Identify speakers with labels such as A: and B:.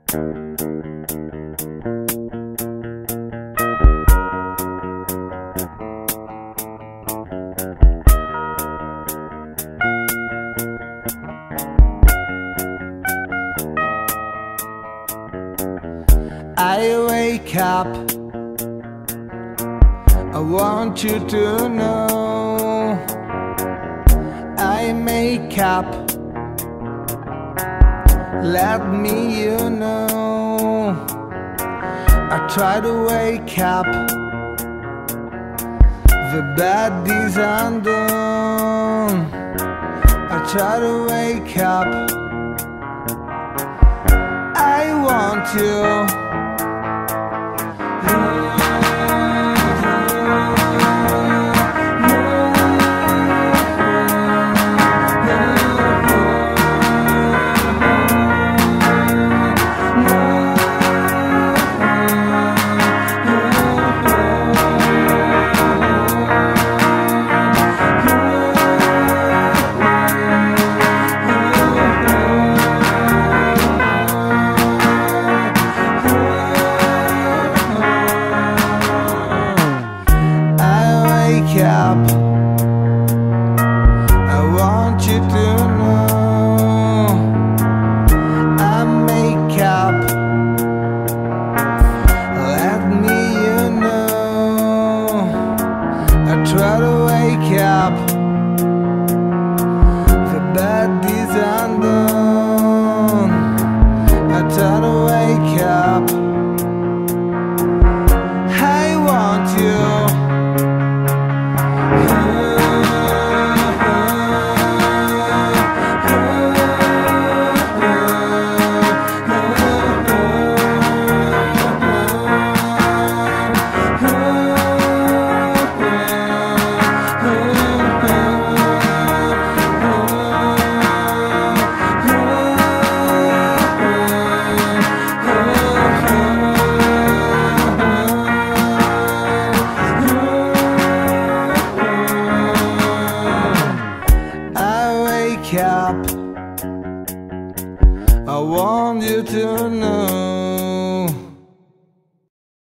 A: I wake up, I want you to know. I make up, let me you know. I try to wake up, the bad is undone. I try to wake up, I want you. Up. I want you to know. I make up, let me you know. I try to wake up, the bad is undone. I try to wake up, I want you. Up, I want you to know.